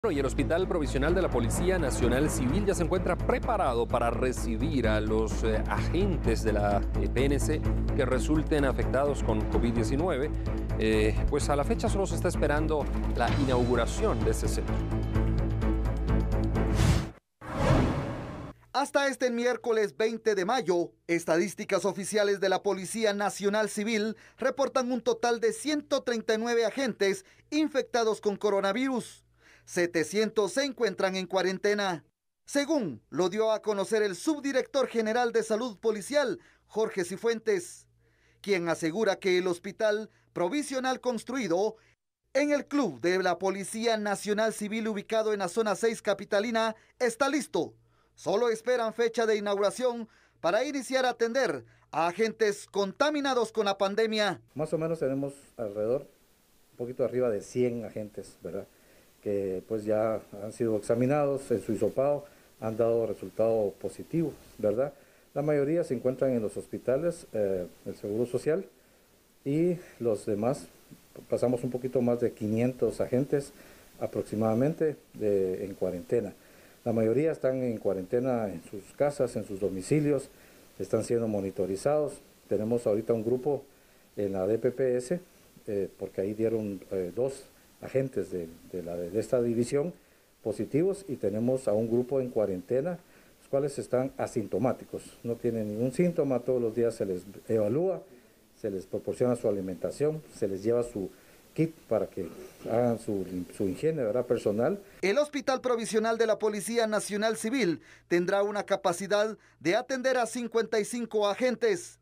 Y el Hospital Provisional de la Policía Nacional Civil ya se encuentra preparado para recibir a los agentes de la PNC que resulten afectados con COVID-19. Pues a la fecha solo se está esperando la inauguración de ese centro. Hasta este miércoles 20 de mayo, estadísticas oficiales de la Policía Nacional Civil reportan un total de 139 agentes infectados con coronavirus. 700 se encuentran en cuarentena. Según lo dio a conocer el subdirector general de Salud Policial, Jorge Cifuentes, quien asegura que el hospital provisional construido en el club de la Policía Nacional Civil ubicado en la zona 6 capitalina está listo. Solo esperan fecha de inauguración para iniciar a atender a agentes contaminados con la pandemia. Más o menos tenemos alrededor, un poquito arriba de 100 agentes, ¿verdad?, que pues ya han sido examinados en su hisopado, han dado resultado positivo, ¿verdad? La mayoría se encuentran en los hospitales del Seguro Social y los demás, pasamos un poquito más de 500 agentes aproximadamente en cuarentena. La mayoría están en cuarentena en sus casas, en sus domicilios, están siendo monitorizados. Tenemos ahorita un grupo en la DPPS, porque ahí dieron 2 agentes de esta división positivos, y tenemos a un grupo en cuarentena, los cuales están asintomáticos, no tienen ningún síntoma. Todos los días se les evalúa, se les proporciona su alimentación, se les lleva su kit para que hagan su higiene, ¿verdad?, personal. El Hospital Provisional de la Policía Nacional Civil tendrá una capacidad de atender a 55 agentes.